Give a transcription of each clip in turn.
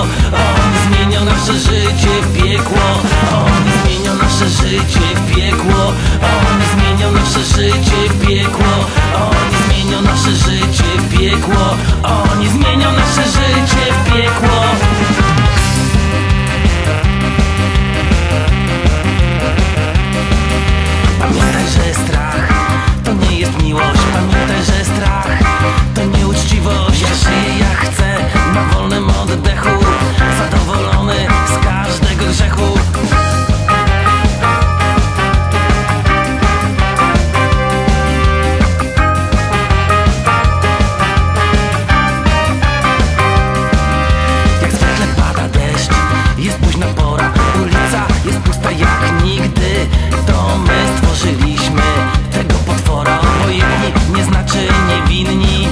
Oni zmienią nasze życie w piekło. Oni zmienią nasze życie w piekło. Oni zmienią nasze życie w piekło. Oni zmienią nasze życie w piekło. Oni zmienią nasze życie w piekło. Pamiętaj, że strach to nie jest miłość. Pamiętaj, że strach to nieuczciwość. Ja żyję jak chcę, na wolnym oddechu, zadowolony z każdego grzechu. Jak zwykle pada deszcz, jest późna pora, ulica jest pusta jak nigdy. To my stworzyliśmy tego potwora. Obojętni nie znaczy niewinni.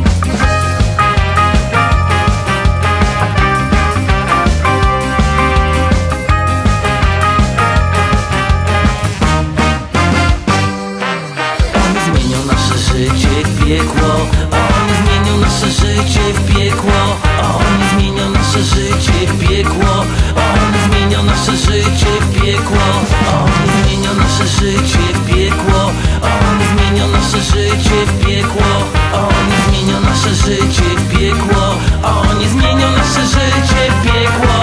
Oni zmienią nasze życie w piekło. Oni zmienią nasze życie w piekło. Oni zmienią nasze życie w piekło. Oni zmienią nasze życie w piekło. Oni zmienią nasze życie w piekło. Oni zmienią nasze życie w piekło. Oni zmienią nasze życie w piekło. Oni zmienią nasze życie w piekło.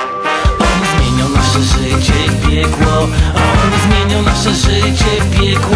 Oni zmienią nasze życie w piekło.